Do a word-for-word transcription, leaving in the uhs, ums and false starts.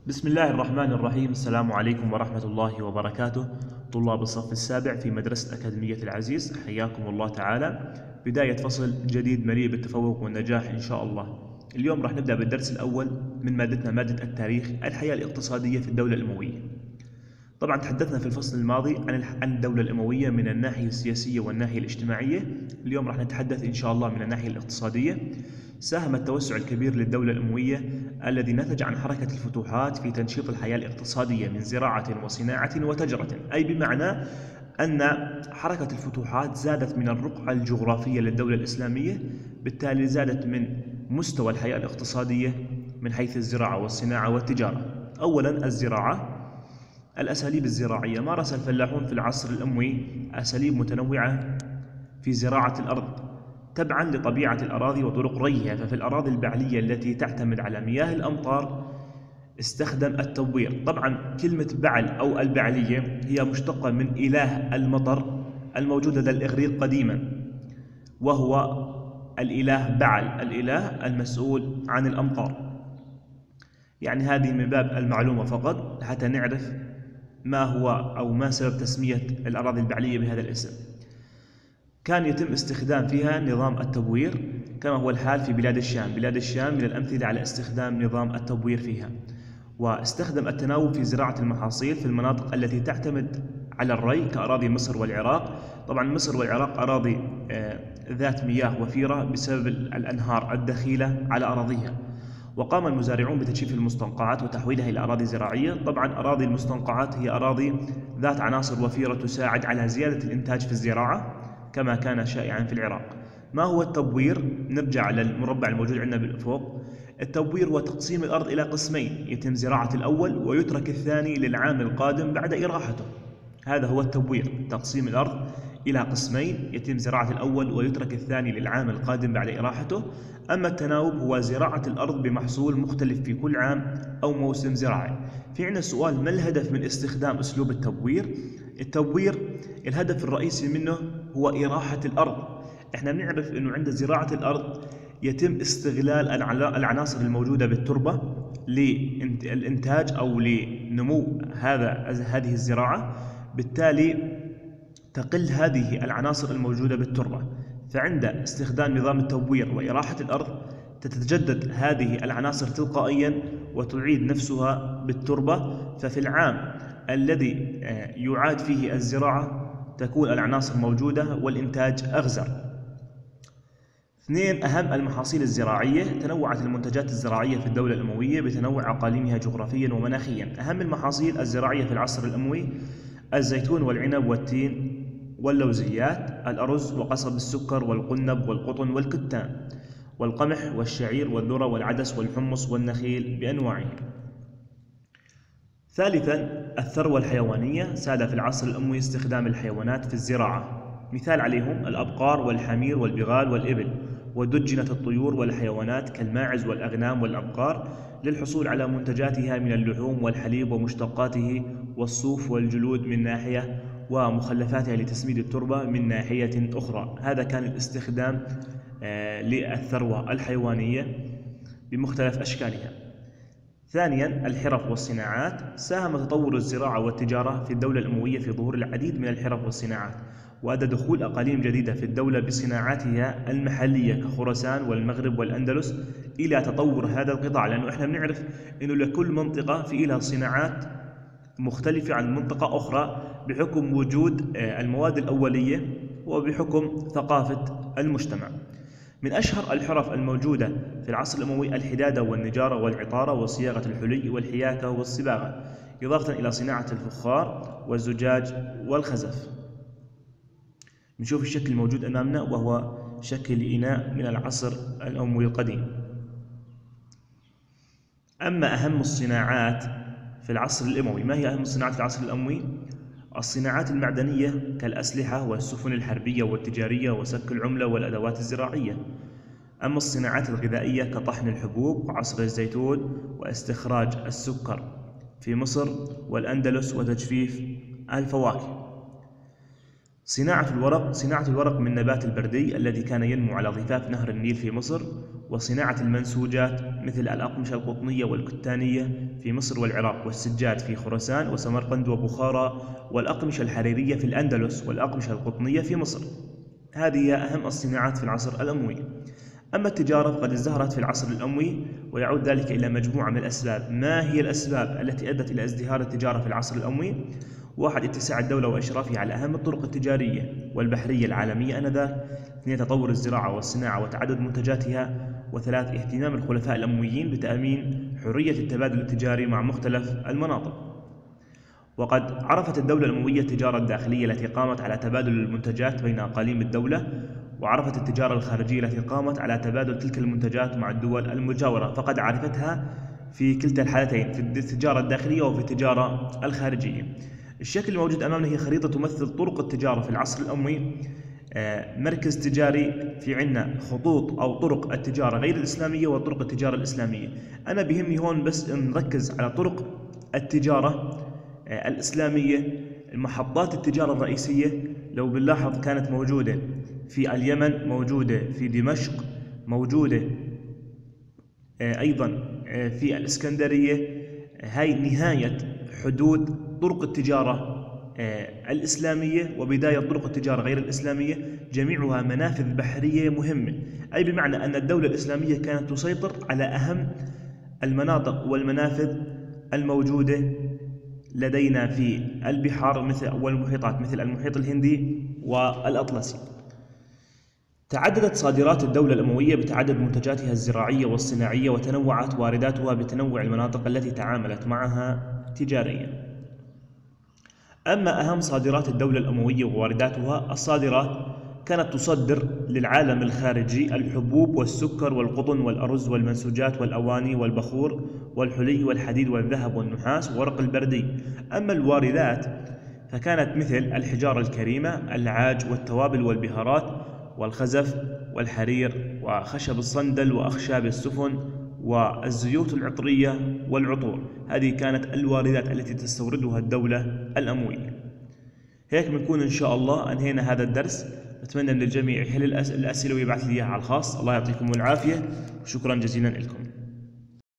بسم الله الرحمن الرحيم. السلام عليكم ورحمة الله وبركاته. طلاب الصف السابع في مدرسة أكاديمية العزيز، حياكم الله تعالى. بداية فصل جديد مليء بالتفوق والنجاح إن شاء الله. اليوم راح نبدأ بالدرس الأول من مادتنا، مادة التاريخ، الحياة الاقتصادية في الدولة الأموية. طبعا تحدثنا في الفصل الماضي عن الدولة الأموية من الناحية السياسية والناحية الاجتماعية. اليوم راح نتحدث إن شاء الله من الناحية الاقتصادية. ساهم التوسع الكبير للدولة الأموية الذي نتج عن حركة الفتوحات في تنشيط الحياة الاقتصادية من زراعة وصناعة وتجارة، أي بمعنى أن حركة الفتوحات زادت من الرقعة الجغرافية للدولة الإسلامية، بالتالي زادت من مستوى الحياة الاقتصادية من حيث الزراعة والصناعة والتجارة. أولا الزراعة. الأساليب الزراعية. مارس الفلاحون في العصر الأموي أساليب متنوعة في زراعة الأرض تبعا لطبيعة الأراضي وطرق ريها. ففي الأراضي البعلية التي تعتمد على مياه الأمطار استخدم التبوير. طبعا كلمة بعل أو البعلية هي مشتقة من إله المطر الموجود لدى الإغريق قديما، وهو الإله بعل، الإله المسؤول عن الأمطار. يعني هذه من باب المعلومة فقط حتى نعرف ما هو أو ما سبب تسمية الأراضي البعلية بهذا الاسم. كان يتم استخدام فيها نظام التبوير كما هو الحال في بلاد الشام. بلاد الشام من الأمثلة على استخدام نظام التبوير فيها. واستخدم التناوب في زراعة المحاصيل في المناطق التي تعتمد على الري كأراضي مصر والعراق. طبعا مصر والعراق أراضي ذات مياه وفيرة بسبب الأنهار الدخيلة على أراضيها. وقام المزارعون بتجفيف المستنقعات وتحويلها إلى أراضي زراعية. طبعا أراضي المستنقعات هي أراضي ذات عناصر وفيرة تساعد على زيادة الإنتاج في الزراعة كما كان شائعا في العراق. ما هو التبوير؟ نرجع للمربع الموجود عندنا بالأفق. التبوير هو تقسيم الأرض إلى قسمين، يتم زراعة الأول ويترك الثاني للعام القادم بعد إراحته. هذا هو التبوير، تقسيم الأرض إلى قسمين، يتم زراعة الأول ويترك الثاني للعام القادم بعد إراحته. أما التناوب هو زراعة الأرض بمحصول مختلف في كل عام أو موسم زراعي. في عندنا سؤال: ما الهدف من استخدام أسلوب التبوير؟ التبوير الهدف الرئيسي منه هو إراحة الأرض. احنا بنعرف أنه عند زراعة الأرض يتم استغلال العناصر الموجودة بالتربة للإنتاج أو لنمو هذا هذه الزراعة، بالتالي تقل هذه العناصر الموجودة بالتربة. فعند استخدام نظام التبوير وإراحة الأرض تتجدد هذه العناصر تلقائيا وتعيد نفسها بالتربة. ففي العام الذي يعاد فيه الزراعة تكون العناصر موجودة والإنتاج أغزر. اثنين، أهم المحاصيل الزراعية. تنوعت المنتجات الزراعية في الدولة الأموية بتنوع أقاليمها جغرافيا ومناخيا. أهم المحاصيل الزراعية في العصر الأموي: الزيتون والعنب والتين واللوزيات، الأرز وقصب السكر والقنب والقطن والكتان، والقمح والشعير والذرة والعدس والحمص والنخيل بأنواعه. ثالثا، الثروة الحيوانية. ساد في العصر الأموي استخدام الحيوانات في الزراعة، مثال عليهم الأبقار والحمير والبغال والإبل، ودجنت الطيور والحيوانات كالماعز والأغنام والأبقار للحصول على منتجاتها من اللحوم والحليب ومشتقاته والصوف والجلود من ناحية، ومخلفاتها لتسميد التربة من ناحية أخرى. هذا كان الاستخدام للثروة الحيوانية بمختلف أشكالها. ثانيا، الحرف والصناعات. ساهم تطور الزراعة والتجارة في الدولة الأموية في ظهور العديد من الحرف والصناعات، وأدى دخول أقاليم جديدة في الدولة بصناعاتها المحلية كخراسان والمغرب والأندلس إلى تطور هذا القطاع. لأنه إحنا بنعرف أنه لكل منطقة في لها صناعات مختلفة عن منطقة أخرى بحكم وجود المواد الأولية وبحكم ثقافة المجتمع. من أشهر الحرف الموجودة في العصر الأموي الحدادة والنجارة والعطارة وصياغة الحلي والحياكة والصباغة، إضافة إلى صناعة الفخار والزجاج والخزف. نشوف الشكل الموجود أمامنا وهو شكل إناء من العصر الأموي القديم. أما أهم الصناعات في العصر الأموي، ما هي أهم الصناعات في العصر الأموي؟ الصناعات المعدنية كالأسلحة والسفن الحربية والتجارية وسك العملة والأدوات الزراعية. أما الصناعات الغذائية كطحن الحبوب وعصر الزيتون واستخراج السكر في مصر والأندلس وتجفيف الفواكه. صناعة الورق صناعة الورق من نبات البردي الذي كان ينمو على ضفاف نهر النيل في مصر، وصناعة المنسوجات مثل الأقمشة القطنية والكتانية في مصر والعراق، والسجاد في خراسان وسمرقند وبخارى، والأقمشة الحريرية في الأندلس، والأقمشة القطنية في مصر. هذه هي أهم الصناعات في العصر الأموي. أما التجارة فقد ازدهرت في العصر الأموي، ويعود ذلك إلى مجموعة من الأسباب. ما هي الأسباب التي أدت إلى ازدهار التجارة في العصر الأموي؟ واحد، اتساع الدولة وإشرافها على أهم الطرق التجارية والبحرية العالمية آنذاك. اثنين، تطور الزراعة والصناعة وتعدد منتجاتها. وثلاث، اهتمام الخلفاء الأمويين بتأمين حرية التبادل التجاري مع مختلف المناطق. وقد عرفت الدولة الأموية التجارة الداخلية التي قامت على تبادل المنتجات بين أقاليم الدولة، وعرفت التجارة الخارجية التي قامت على تبادل تلك المنتجات مع الدول المجاورة، فقد عرفتها في كلتا الحالتين، في التجارة الداخلية وفي التجارة الخارجية. الشكل الموجود أمامنا هي خريطة تمثل طرق التجارة في العصر الأموي. مركز تجاري، في عنا خطوط أو طرق التجارة غير الإسلامية وطرق التجارة الإسلامية. أنا بهمني هون بس نركز على طرق التجارة الإسلامية. محطات التجارة الرئيسية لو بنلاحظ كانت موجودة في اليمن، موجودة في دمشق، موجودة أيضا في الإسكندرية. هاي نهاية حدود طرق التجارة الإسلامية وبداية طرق التجارة غير الإسلامية، جميعها منافذ بحرية مهمة، أي بمعنى أن الدولة الإسلامية كانت تسيطر على أهم المناطق والمنافذ الموجودة لدينا في البحار مثل والمحيطات مثل المحيط الهندي والأطلسي. تعددت صادرات الدولة الأموية بتعدد منتجاتها الزراعية والصناعية، وتنوعت وارداتها بتنوع المناطق التي تعاملت معها تجاريا. أما أهم صادرات الدولة الأموية ووارداتها، الصادرات كانت تصدر للعالم الخارجي الحبوب والسكر والقطن والأرز والمنسوجات والأواني والبخور والحلي والحديد والذهب والنحاس وورق البردي. أما الواردات فكانت مثل الحجارة الكريمة، العاج والتوابل والبهارات والخزف والحرير وخشب الصندل وأخشاب السفن والزيوت العطرية والعطور. هذه كانت الواردات التي تستوردها الدولة الأموية. هيك بنكون إن شاء الله أنهينا هذا الدرس. أتمنى من الجميع يحل الأسئلة ويبعث لي إياها على الخاص. الله يعطيكم العافية وشكرا جزيلا لكم.